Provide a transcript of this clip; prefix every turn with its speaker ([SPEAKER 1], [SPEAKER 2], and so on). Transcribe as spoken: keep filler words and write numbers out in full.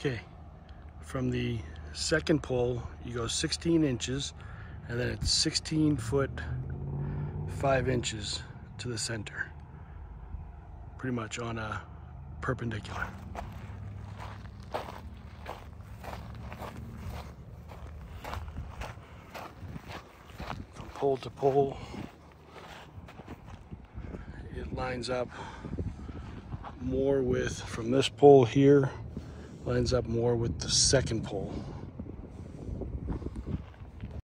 [SPEAKER 1] Okay, from the second pole, you go sixteen inches, and then it's sixteen foot, five inches to the center. Pretty much on a perpendicular. From pole to pole, it lines up more with, from this pole here, lines up more with the second pole.